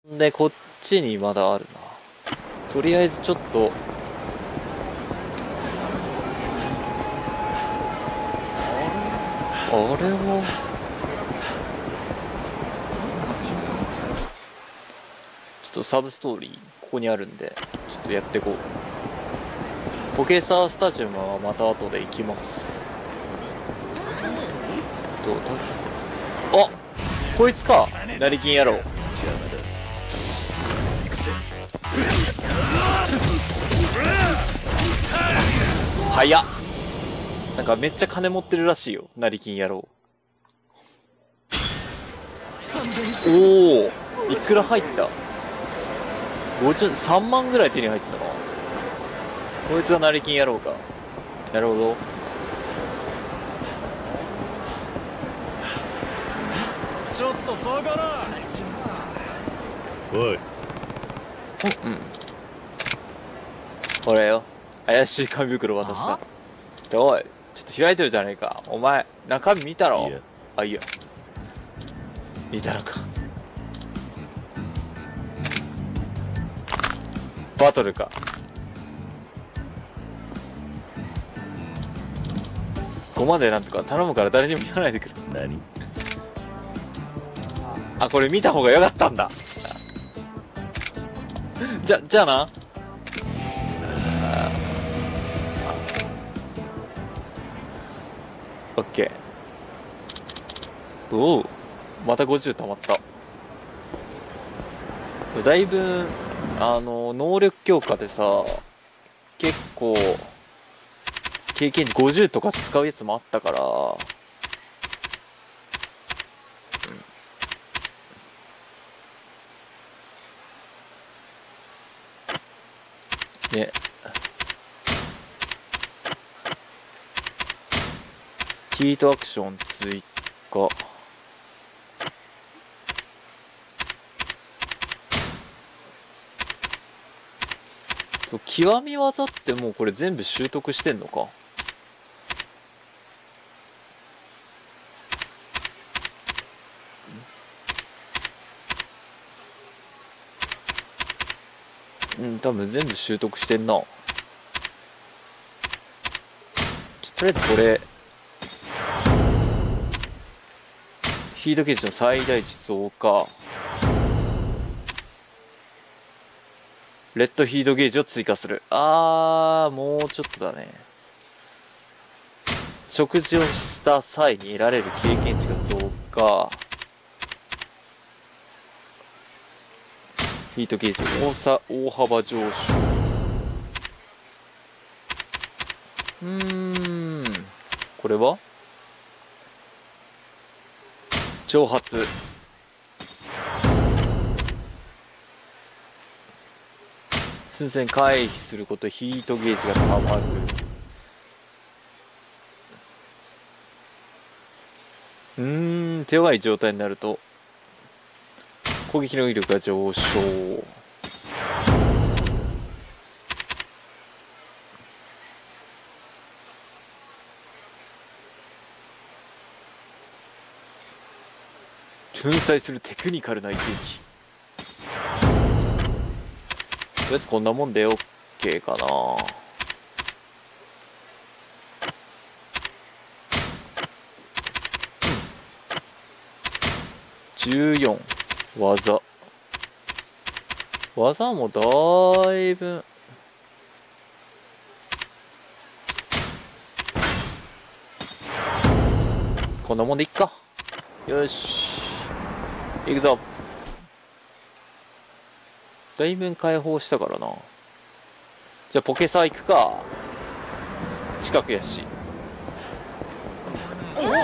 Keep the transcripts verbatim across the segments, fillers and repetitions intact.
で、こっちにまだあるな。とりあえずちょっと、あれは、ちょっとサブストーリー、ここにあるんで、ちょっとやっていこう。ポケサースタジアムはまた後で行きます。どうだ？あ、こいつか、成金野郎。早っ。なんかめっちゃ金持ってるらしいよ、成金野郎。おお、いくら入った？ごじゅうさんまんぐらい手に入ったな。こいつが成金野郎か。なるほど。 ちょっと下がら。おい。 うん。これよ。怪しい紙袋渡した。おい、ちょっと開いてるじゃねえか。お前、中身見たろ。 いや。 あ、いいや。見たのか。バトルか。ごまでなんとか頼むから誰にも言わないでくれ。 何？ あ、これ見た方がよかったんだ。じゃ、じゃあな。オッケー。おお、またごじゅう溜まった。だいぶ、あの、能力強化でさ、結構、経験値ごじゅうとか使うやつもあったから、ね。ヒートアクション追加。そう、極み技ってもうこれ全部習得してんのか。うん、多分全部習得してんな。ちょとりあえずこれ、ヒートゲージの最大値増加。レッドヒートゲージを追加する。あー、もうちょっとだね。食事をした際に得られる経験値が増加。ヒートゲージ大さ大幅上昇。うーん、これは蒸発。寸前回避することヒートゲージがたまる。うーん、手強い状態になると攻撃の威力が上昇。粉砕するテクニカルな一撃。とりあえずこんなもんで OK かな。じゅうよん技。技もだいぶこんなもんでいっか。よし、いくぞ。だいぶ解放したからな。じゃあポケサー行くか。近くやし。おお、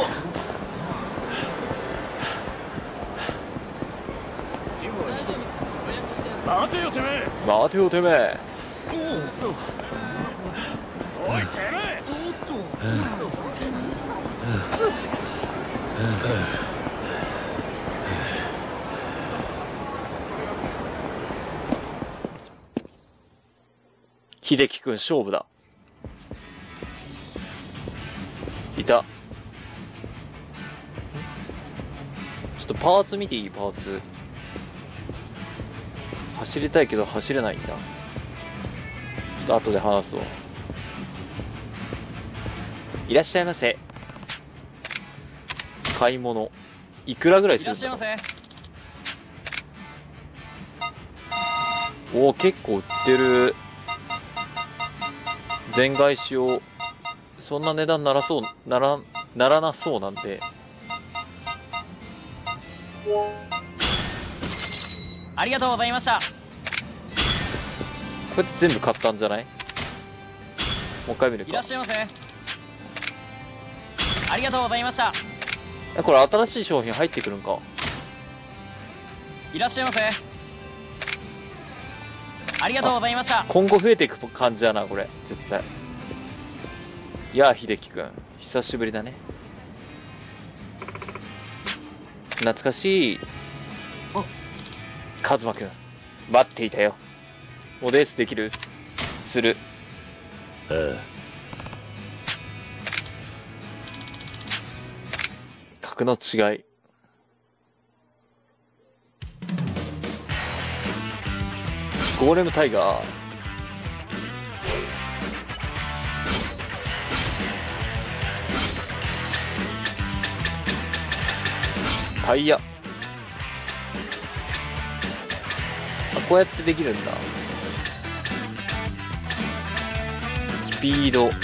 待てよてめえ。 待てよてめえ。 おいてめえ。 秀樹くん勝負だ。いた。ちょっとパーツ見ていい？パーツ。 走りたいけど走れないんだ。ちょっと後で話すわ。いらっしゃいませ。買い物いくらぐらいするんだろう。おお、結構売ってる。全買いしよう。そんな値段ならそうならならなそうなんで。 ありがとうございました。 こうやって全部買ったんじゃない？もう一回見るか。 いらっしゃいませ。ありがとうございました。 これ新しい商品入ってくるんか。 いらっしゃいませ。ありがとうございました。 今後増えていく感じだなこれ絶対。いやあ秀樹くん久しぶりだね。懐かしい。カズマくん待っていたよ。もうレースできる？する。 ああ。 格の違い。ゴーレムタイガー。タイヤ。あ、こうやってできるんだ。スピード。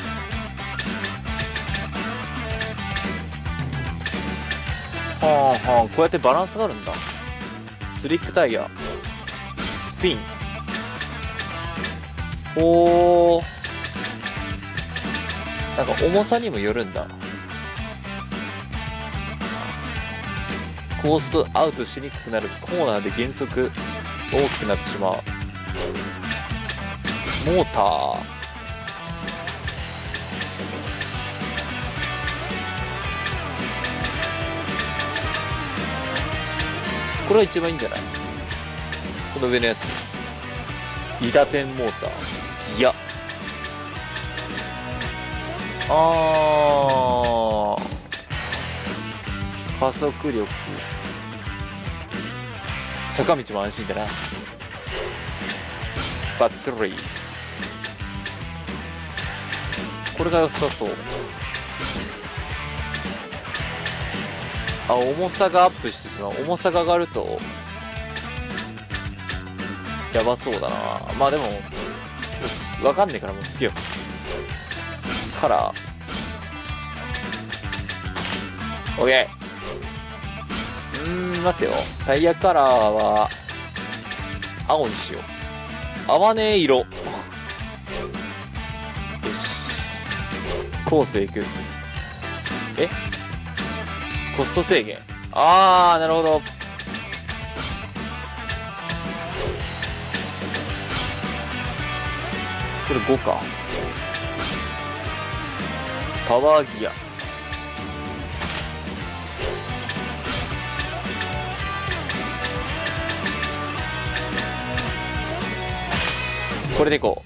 はあはあ、こうやってバランスがあるんだ。スリックタイヤ。フィン。おー。なんか重さにもよるんだ。コーストアウトしにくくなる。コーナーで減速大きくなってしまう。モーター。これは一番いいんじゃない？この上のやつ。韋駄天モーター。ギア。あー。加速力。坂道も安心だな。バッテリー。これが良さそう。あ、重さがアップしてしまう。重さが上がるとやばそうだな。まあでもわかんねえからもうつけよう。カラー OK。 うーん、待ってよ。タイヤカラーは青にしよう。合わねえ色。よし、コースへ行く。え、コスト制限。あー、なるほど。これごか。パワーギア。これでいこ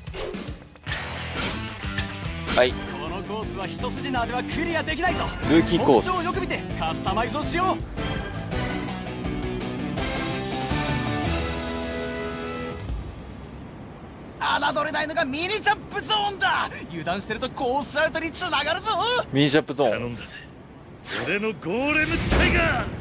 う。はい。 このコースは一筋縄ではクリアできないぞ。 ルーキーコース。 特徴をよく見てカスタマイズをしよう。侮れないのがミニジャンプゾーンだ。油断してるとコースアウトにつながるぞ。 ミニジャンプゾーン。 頼んだぜ。俺のゴーレムタイガー。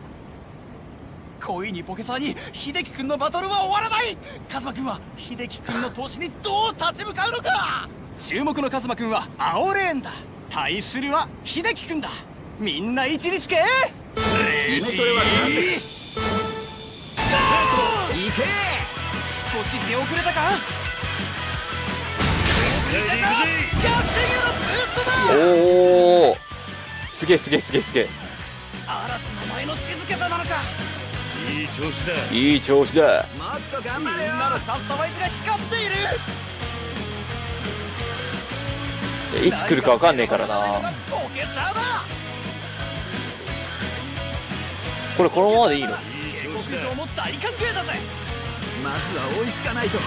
恋にポケサーに秀樹君のバトルは終わらない。カズマ君は秀樹君の闘志にどう立ち向かうのか。注目のカズマ君は青レーンだ。対するは秀樹君だ。みんな位置につけ。イメトレはなんでいけ。少し出遅れたか。逆転へのブーストだ。 おお、すげえすげえすげえすげえ。 嵐の前の静けさなのか。いい調子だ。 いい調子だ。 もっと頑張れよ。みんなのカスタマイズが光っている。 いつ来るかわかんねえからな。これこのままでいいの？ 下克上も大歓迎だぜ。まずは追いつかないと。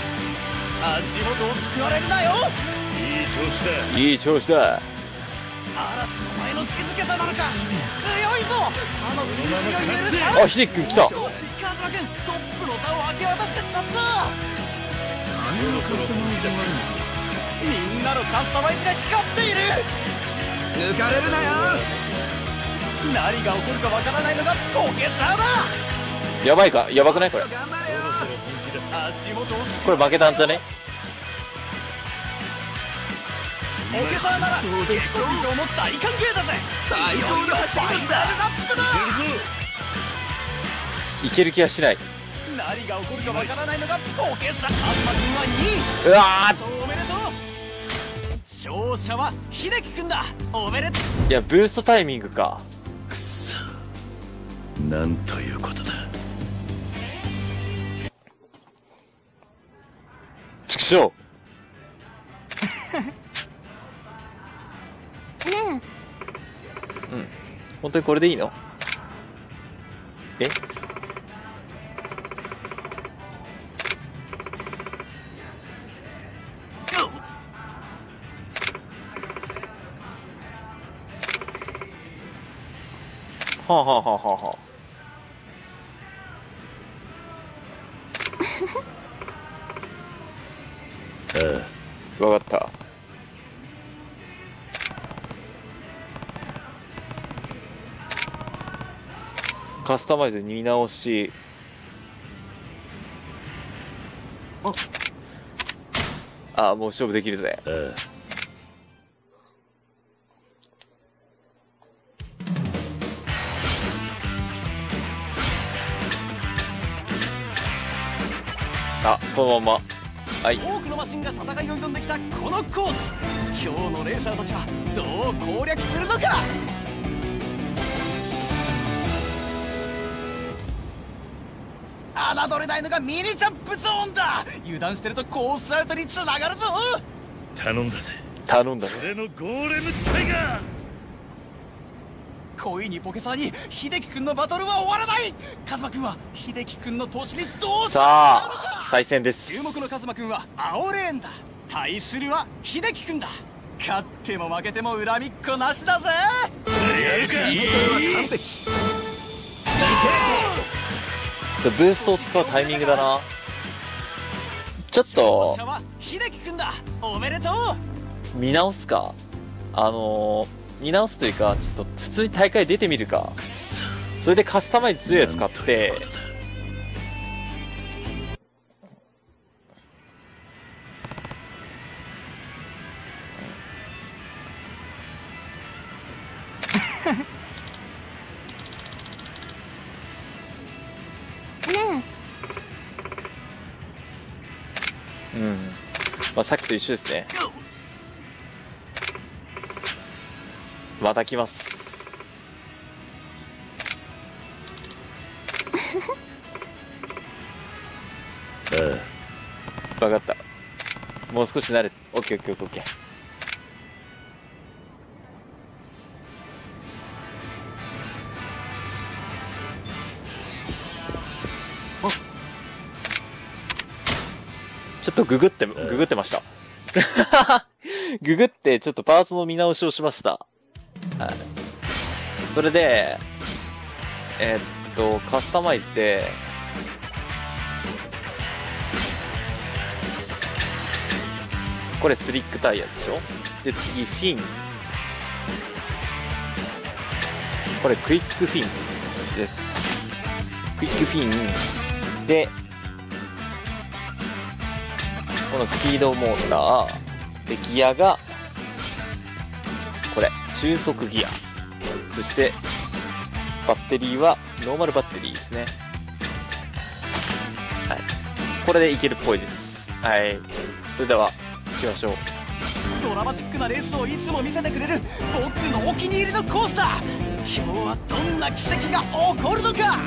足元をすくわれるなよ。いい調子だ。 いい調子だ。 嵐の前の静けさなのか。強いぞ。あの追随を許さあ、秀樹くん来た。 よし、カズマくんトップの座を明け渡してしまった。 何のカスタマイズがあるの？ みんなのカスタマイズが光っている。抜かれるなよ。何が起こるかわからないのがポケサーだ。 やばいか、やばくないこれ。 頑張れよ。足元をこれ負けたんじゃね？ ポケサーなら激闘賞も大歓迎だぜ。最高の走りだ。ファイナルラップだ。 いける気がしない。 何が起こるかわからないのがポケサー。カズマ君はにい。 うわおめでとう。勝者は秀樹君だ。おめでとう。 ー、いやブーストタイミングか。 くそ、なんということだ。 畜生。うん、本当にこれでいいの？え？はあはあはあはあはああ、 あ。わかった。カスタマイズ見直し。あ、もう勝負できるぜ。 ああ。 あ、このまま。はい。 多くのマシンが戦いを挑んできたこのコース。今日のレーサーたちはどう攻略するのか。侮れないのがミニジャンプゾーンだ。油断してるとコースアウトにつながるぞ。 頼んだぜ。 頼んだぜ。 俺のゴーレムタイガー。 恋にポケサーに秀樹君のバトルは終わらない。カズマ君は秀樹君の闘志にどうさあ再戦です。 注目のカズマ君は青レーンだ。対するは秀樹君だ。勝っても負けても恨みっこなしだぜ。 やるか。 完璧。 ちょっとブーストを使うタイミングだな。ちょっと勝者は秀樹君だ。おめでとう。 見直すか。あのー、見直すというか、ちょっと普通に大会出てみるか。それでカスタマイズ強いやつ買ってうん、まあさっきと一緒ですね。また来ます。 ああ、 分かった。もう少し慣れ、オッケーオッケーオッケー。ちょっとググって、ググってました。ググってちょっとパーツの見直しをしました。はい。それで、えー、っと、カスタマイズで、これスリックタイヤでしょ。で、次、フィン。これクイックフィンです。クイックフィン。で、このスピードモーター。で、ギアが、これ、中速ギア。そして、バッテリーは、ノーマルバッテリーですね。はい。これでいけるっぽいです。はい。それでは、行きましょう。 ドラマチックなレースをいつも見せてくれる僕のお気に入りのコースだ。今日はどんな奇跡が起こるのか。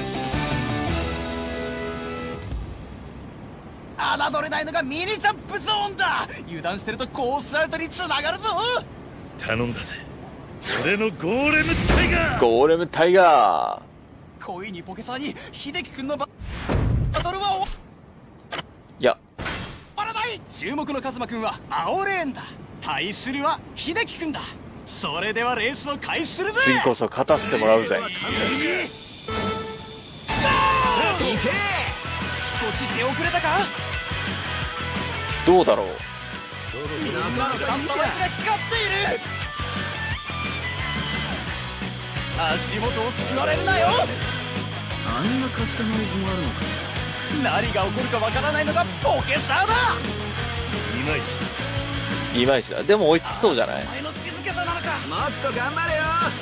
侮れないのがミニジャンプゾーンだ。油断してるとコースアウトにつながるぞ。 頼んだぜ。俺のゴーレムタイガー。 ゴーレムタイガー。 恋にポケサーに秀樹君のババトルは終わいや、 らない。注目のカズマ君は青レーンだ。対するは秀樹君だ。 それではレースを開始するぜ。 次こそ勝たせてもらうぜ。 いけ。少し出遅れたか。 どうだろう。 今のカスタマイズが光っている。足元を救われるなよ。 あんなカスタマイズもあるのか。 何が起こるかわからないのがポケサーだ。 いまいちいまいちだ。でも追いつきそうじゃない。 お前の静けさなのか。 もっと頑張れよ。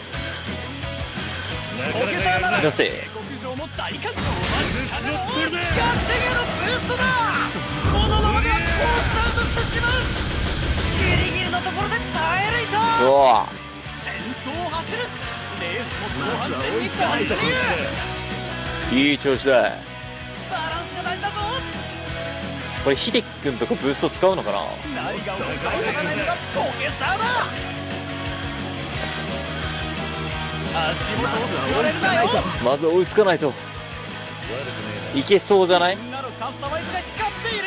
ポケサーならよせ。 下克上も大歓迎。力の逆転へのブーストだ。このままではコースアウトしてしまう。ギリギリのところで耐え抜いた。 そう先頭を走る。レースも後半戦に突入。 いい調子だ。 バランスが大事だぞ。 これ秀樹くんとかブースト使うのかな。 何が起こるかわからないのがポケサーだ。足元を救われるなよ。 まず追いつかないと。いけそうじゃない。 みんなのカスタマイズが光っている。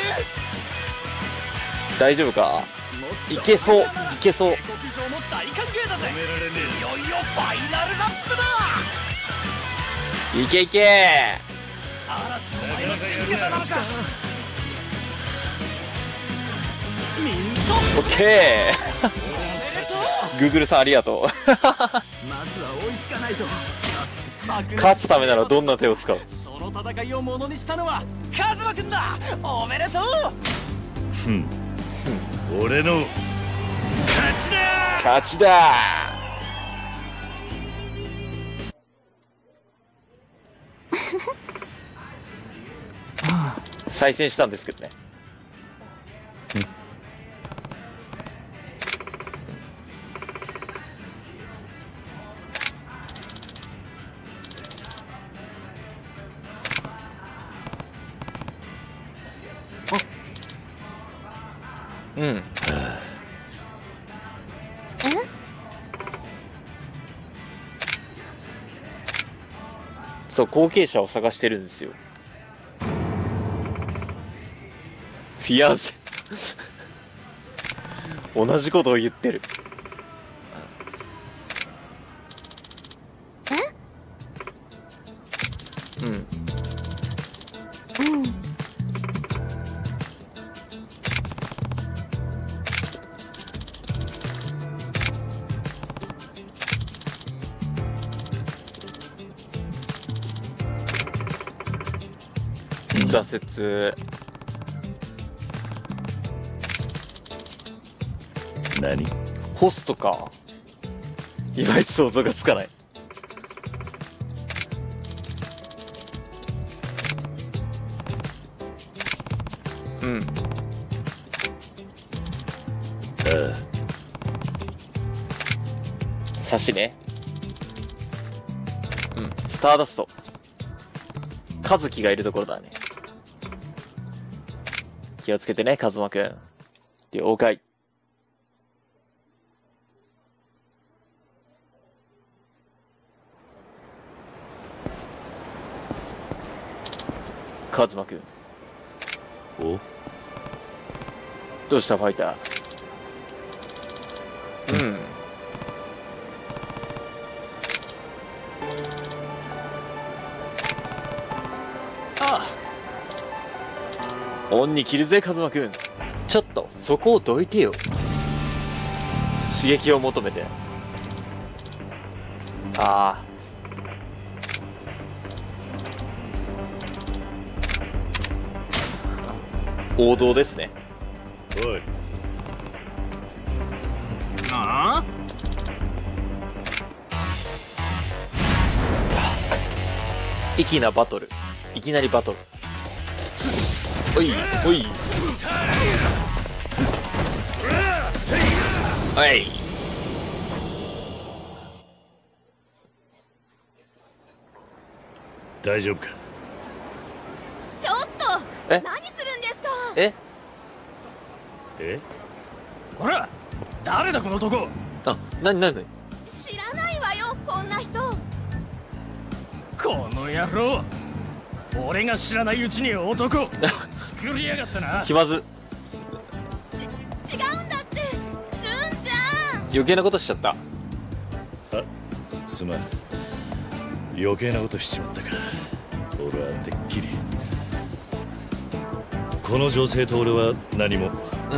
大丈夫か。いけそういけそう。 下克上も大歓迎だぜ。 止められねいよいよファイナルラップだ。 いけいけ。 嵐の前の静けさなのか。みんなオッケー。 おめでとう。 グーグルさんありがとう。 まずは追いつかないと。 勝つためならどんな手を使う。 その戦いをものにしたのはカズマくんだ。おめでとう。 ふん俺の勝ちだ。 勝ちだ。再戦したんですけどね。うん。そう、後継者を探してるんですよ。フィアンセ。同じことを言ってる。うん。うん。挫折。 何ホストか。いまいち想像がつかない。うん。 あ差しね。うん。スターダスト。カズキがいるところだね。気をつけてね、カズマくん。了解。カズマくん。 おどうしたファイター。うん。 あオンに切るぜ、カズマくん。ちょっと、そこをどいてよ。刺激を求めて。ああ。王道ですね。 おいあ。 粋なバトル。いきなりバトル。おい、おい。はい。 大丈夫か。 ちょっとえ何するんですか。 ええほら誰だこの男。 あ、なになになに。 知らないわよこんな人。 この野郎、俺が知らないうちに男作りやがったな。 気まず。 ち違うんだって純ちゃん。 余計なことしちゃった。 すまん、余計なことしちまったか。俺はてっきりこの女性と俺は何も。 うん。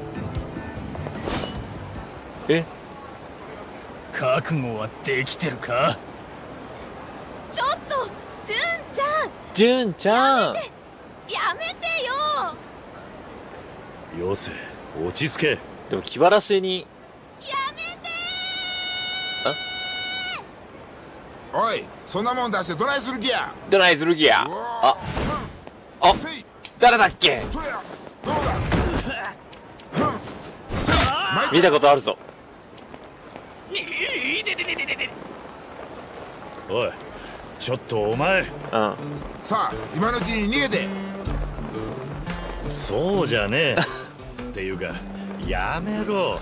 え、 覚悟はできてるか？ ちょっと純ちゃん、 ジュンちゃん。 やめてよ。 よせ、落ち着け。 でも気晴らしに。 やめておい、そんなもん出してどないする気や。 どないする気や。あ、あ、 せい、 誰だっけ？ どれや、どうだ。 見たことあるぞ。 おい、ちょっとお前。 うん。 さあ、今のうちに逃げて。 そうじゃねえっていうか、やめろ。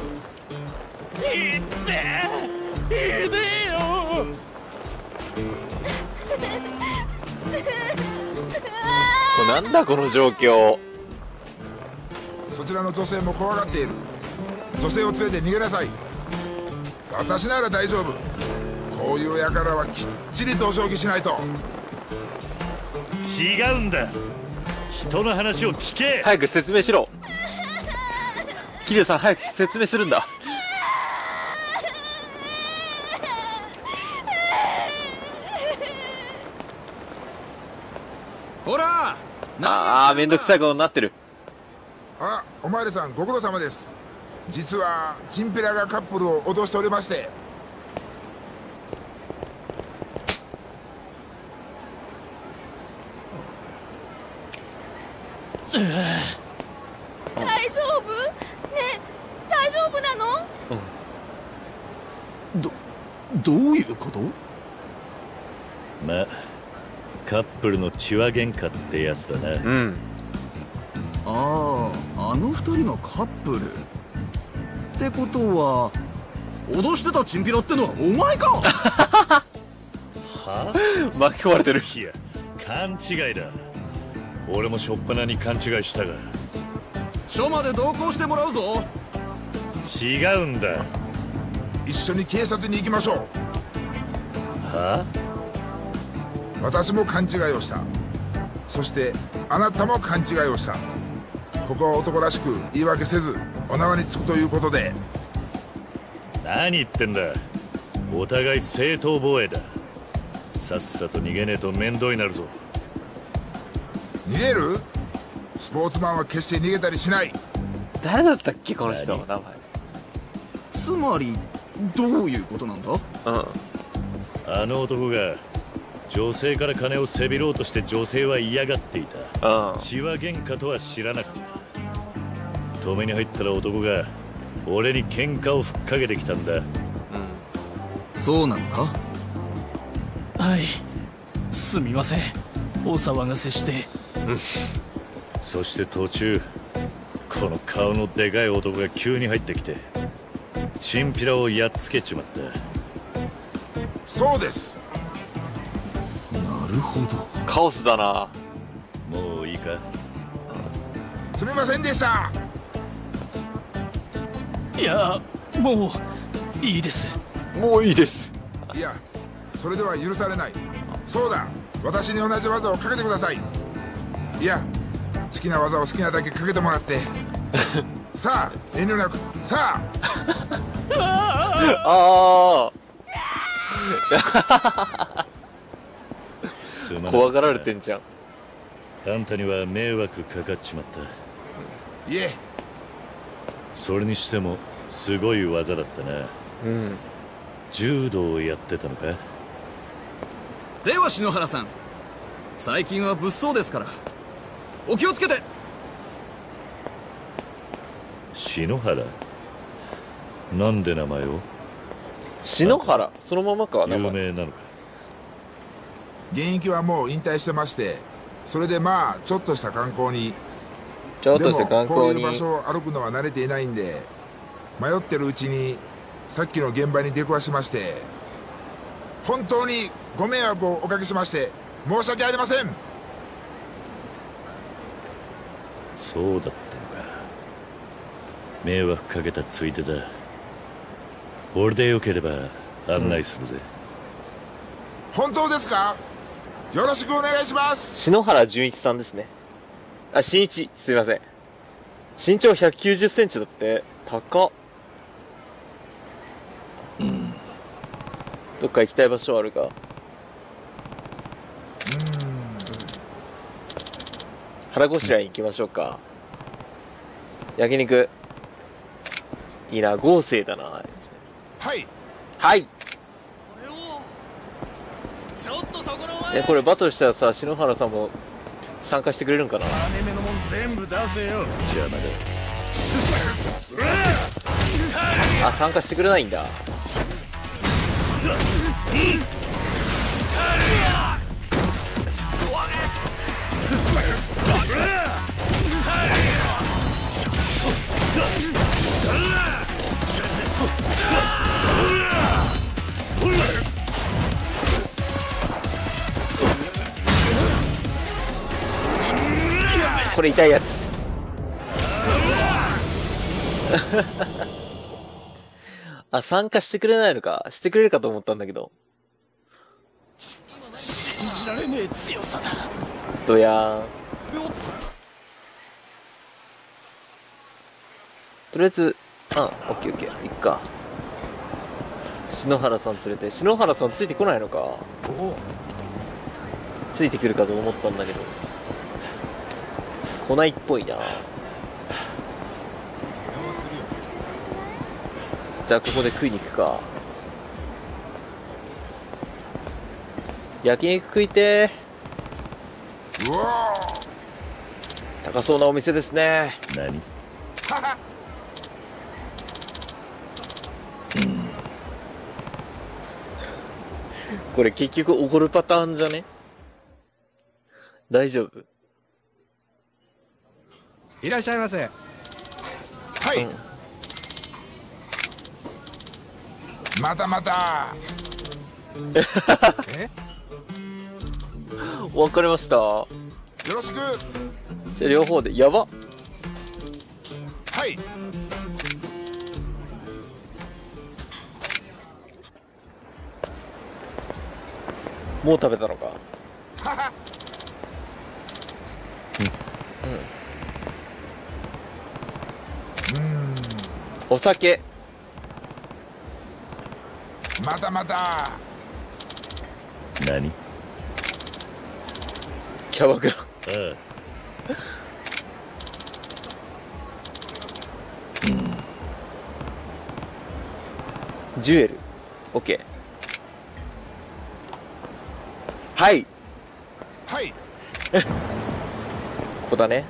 これなんだこの状況。 そちらの女性も怖がっている。女性を連れて逃げなさい。私なら大丈夫。こういう輩はきっちりとお仕置きしないと。 違うんだ、人の話を聞け。 早く説明しろ。桐生さん、早く説明するんだ。 こら、 ああ、めんどくさいことになってる。 あ、お前らさんご苦労様です。実はチンピラがカップルを脅しておりまして。 大丈夫？ねえ、大丈夫なの？ どどういうこと？ まあ、カップルの血は喧嘩ってやつだな。 うん。 ああ、あの二人がカップルってことは、脅してたチンピラってのはお前か。 は？ 巻き込まれてる。 いや、勘違いだ。俺もしょっぱなに勘違いしたが。 署まで同行してもらうぞ。 違うんだ。 一緒に警察に行きましょう。 は？ 私も勘違いをした。そしてあなたも勘違いをした。ここは男らしく言い訳せずお縄につくということで。 何言ってんだ。お互い正当防衛だ。さっさと逃げねえと面倒になるぞ。 逃げる？スポーツマンは決して逃げたりしない。 誰だったっけこの人。 何名前。 つまりどういうことなんだ？ うん。 あの男が女性から金をせびろうとして女性は嫌がっていた。 うん。 血は喧嘩とは知らなかった。止めに入ったら男が俺に喧嘩をふっかけてきたんだ。 そうなのか？ はい、すみません、お騒がせして。 そして途中、この顔のでかい男が急に入ってきてチンピラをやっつけちまった。 そうです。 なるほど。 カオスだな。 もういいか？ すみませんでした。 いや、もういいです。 もういいです。 いや、それでは許されない。そうだ、私に同じ技をかけてください。いや、好きな技を好きなだけかけてもらってさあ、遠慮なく。さああすまなかった。 あ。怖がられてんじゃん。 あんたには迷惑かかっちまった。 いえ、 それにしてもすごい技だったな。 うん。 柔道をやってたのか？ では篠原さん、最近は物騒ですからお気をつけて。 篠原？なんで名前を？ 篠原そのままか。名有前。 名なのか？ 現役はもう引退してまして、それでまあちょっとした観光に。 ちょっとした観でもこう光に。 いう場所を歩くのは慣れていないんで、迷ってるうちにさっきの現場に出くわしまして、本当にご迷惑をおかけしまして申し訳ありません。 そうだったのか。迷惑かけたついでだ。俺でよければ案内するぜ。 本当ですか？よろしくお願いします。 篠原純一さんですね。あ、新一、すいません。身長ひゃくきゅうじゅっセンチだって、高っ。 うん。 どっか行きたい場所あるか？うん。腹ごしらえに行きましょうか。焼肉。いいな、豪勢だな。 はい。 はい。 ちょっとそこのえ、これバトルしたらさ、篠原さんも参加してくれるんかな？ 金目のもん全部出せよ。 邪魔だ。 あ、参加してくれないんだ。これ痛いやつ。あ、参加してくれないのか。してくれるかと思ったんだけど。 信じられねえ強さだ。 どやーん。とりあえず、あ、オッケーオッケー。いっか。篠原さん連れて。篠原さんついてこないのか。ついてくるかと思ったんだけど。来ないっぽいな。じゃあここで食いに行くか。焼肉食いてー。 うわ高そうなお店ですね。 何？ これ結局おごるパターンじゃね？大丈夫？ いらっしゃいませ。 はい、 うん、 またまた。 え？ わかりました。よろしく。 じゃあ両方で。やばっ。 はい。 もう食べたのか。 はは。 うん。うん。お酒。 またまた。 何？ キャバクラ。 ああ。 ジュエル。オッケー。はい。 はい。 ここだね。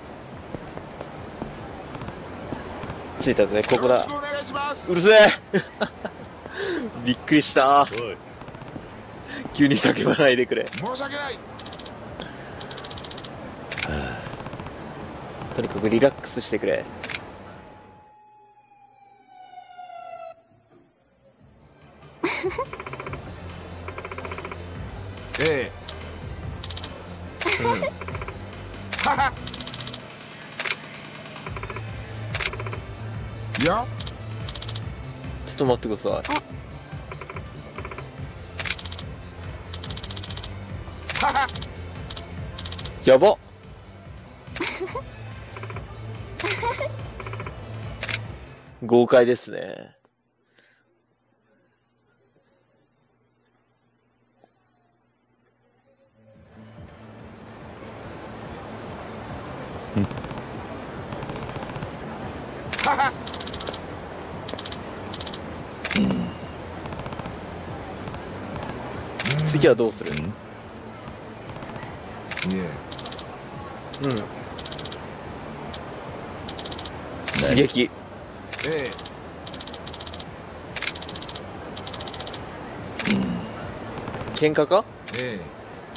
着いたぜ、ここだ。 よろしくお願いします。 うるせえ。びっくりした。 おい。 急に叫ばないでくれ。 申し訳ない。 とにかくリラックスしてくれ。 ええ。 うん。 はは。いや。 ちょっと待ってください。 はは。 やばっ。豪快ですね。 はは。 次はどうする？ いえ。 うん。刺激。 ええ。 喧嘩か？ ええ。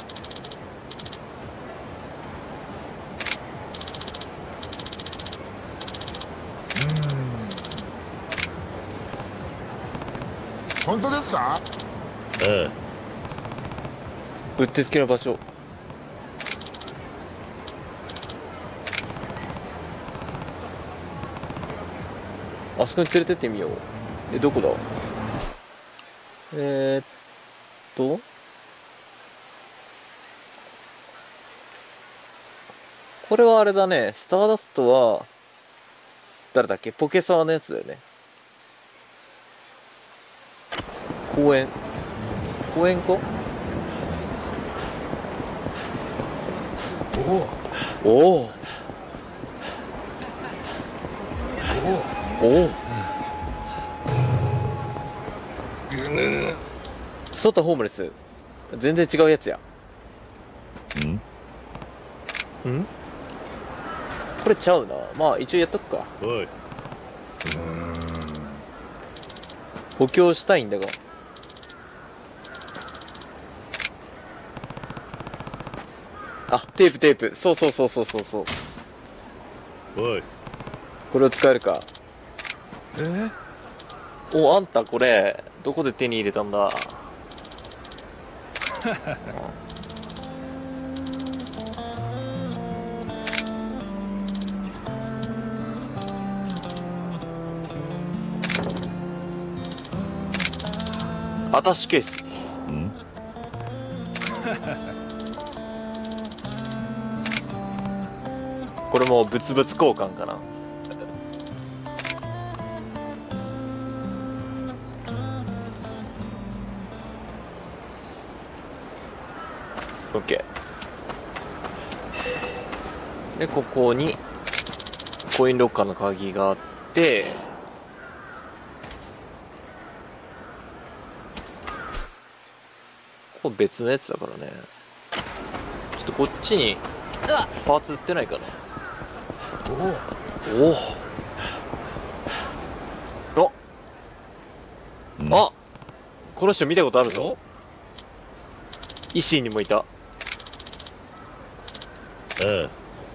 本当ですか？ ああ。 うってつけの場所。あそこに連れてってみよう。え、どこだ？ えー、っと。これはあれだね。スターダストは、誰だっけ？ポケサーのやつだよね。公園。公園か？おお。おお。おお。太ったホームレス。全然違うやつや。ん？ん？これちゃうな。まあ一応やっとくか。 おい。 補強したいんだが。あ、テープテープ。そうそうそうそうそうそう。 おい。 これを使えるか。 え？ お、あんたこれ、どこで手に入れたんだ。アタッシュケース。 ん？ これも物々交換かな。オッケー。で、ここにコインロッカーの鍵があって、これ別のやつだからね。ちょっとこっちにパーツ売ってないかな。おお。あ、あ、この人見たことあるぞ。維新にもいた。 ああ。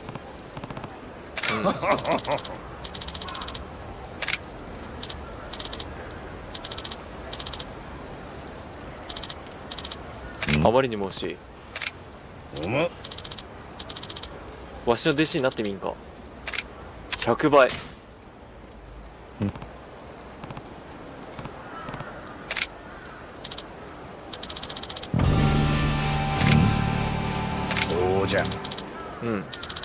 あまりにも惜しい。 おま。 わしの弟子になってみんか。ひゃくばい。 そうじゃ。 うん。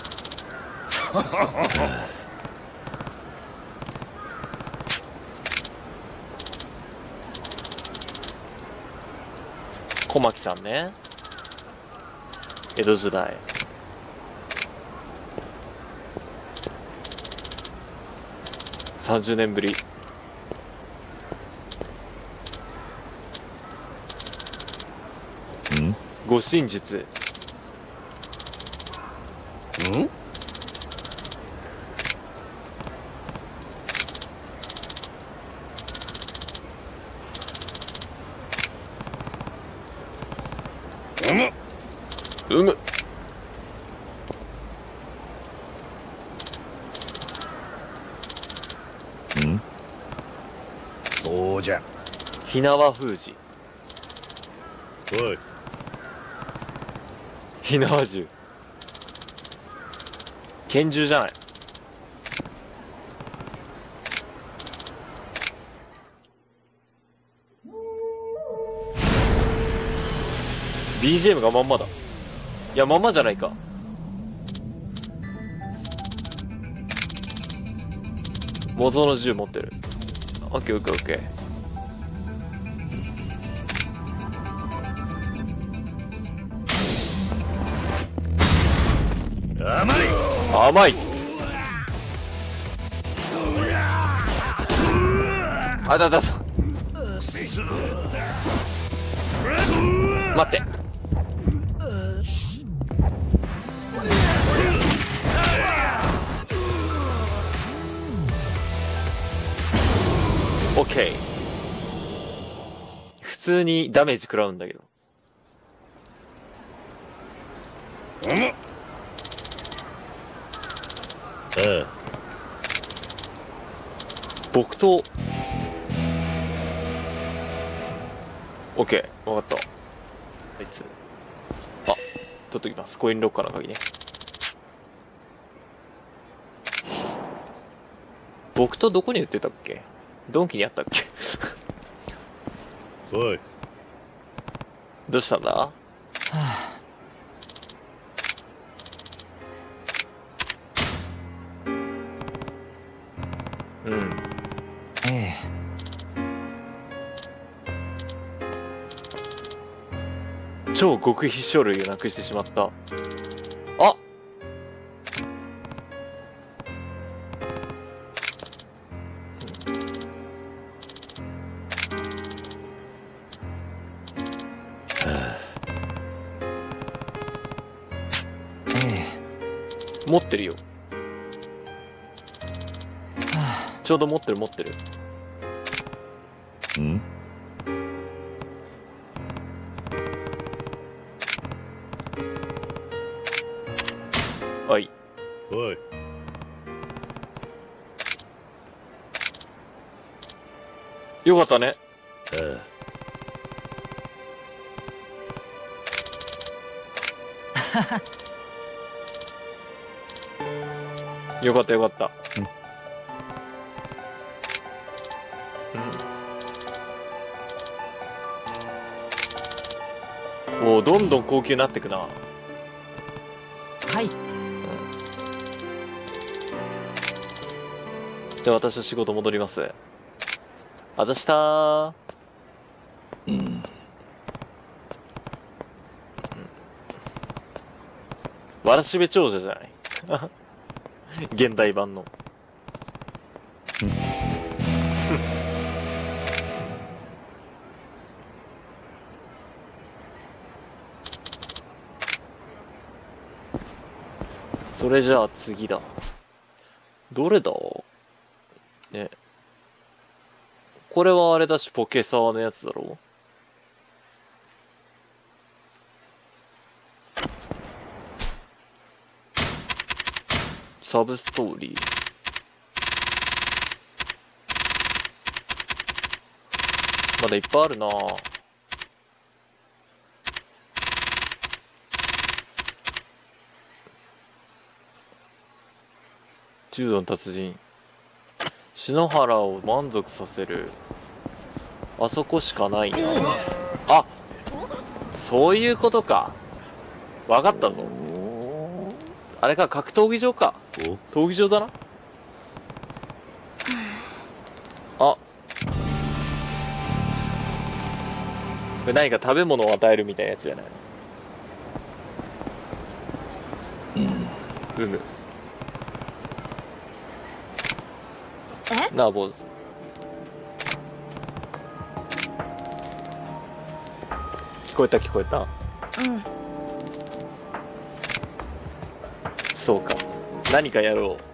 小牧さんね。江戸時代。さんじゅうねんぶり。 ん？ 護身術。 ん？ うむ。 ん？そうじゃ。 火縄封じ。 おい。 火縄銃。拳銃じゃない。ビージーエム がまんまだ。いや、まんまじゃないか。模造の銃持ってる。オッケーオッケーオッケー。甘い。 甘い。あだだだ。待って。オッケー。普通にダメージ食らうんだけど。 ああ。 木刀。オッケー、わかった。あいつ。あ、取っときます。コインロッカーの鍵ね。木刀どこに売ってたっけ？ドンキにあったっけ？ おい。 どうしたんだ？うん。 ええ。超極秘書類をなくしてしまった。あ！持ってるよ。ちょうど持ってる持ってる。 ん？ はい。 おい。 よかったね。 ああ。 よかったよかった。うん。おお、どんどん高級になってくな。 はい。 じゃあ私は仕事戻ります。あざしたー。 うん。 わらしべ長者じゃない現代版の。それじゃあ次だ。どれだね。これはあれだし、ポケサワのやつだろ？サブストーリー。まだいっぱいあるなぁ。柔道の達人。篠原を満足させる。あそこしかないな。あ、そういうことか。わかったぞ。あれか、格闘技場か。闘技場だな。あ。これ何か食べ物を与えるみたいなやつじゃない？うん。うむ。 え？ なあ、坊主。聞こえた聞こえた。 うん。 そうか。何かやろ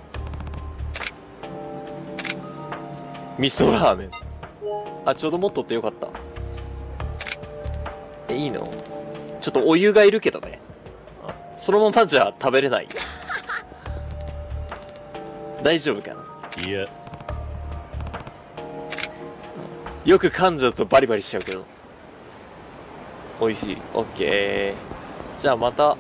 う。味噌ラーメン。あ、ちょうど持っとってよかった。え、いいの？ちょっとお湯がいるけどね。そのままじゃ食べれないよ。大丈夫かな？ いや。 よく噛んじゃうとバリバリしちゃうけど。美味しい。オッケー。じゃあまた。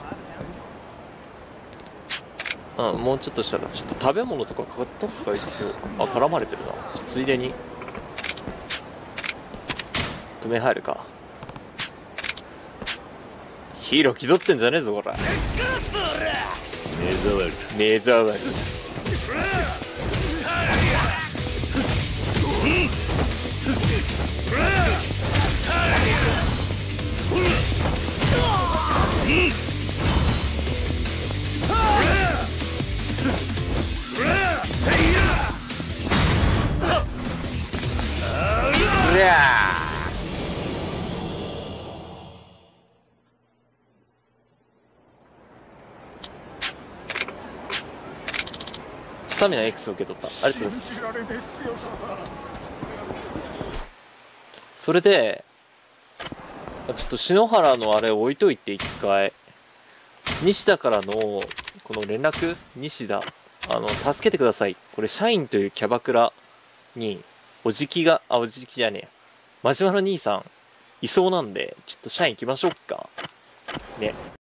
うん、もうちょっとしたら、ちょっと食べ物とか買っとくか、一応。あ、絡まれてるな。ちょっとついでに。止め入るか。ヒーロー気取ってんじゃねえぞ、こら。 目障り。 目障り。うわー。スタミナ X を受け取った。ありがとうございます。それで、ちょっと篠原のあれ置いといて一回。西田からの、この連絡西田。あの、助けてください。これ、社員というキャバクラに、おじきが、あ、おじきじゃねえ。真島の兄さん、いそうなんで、ちょっと社員行きましょうか。ね。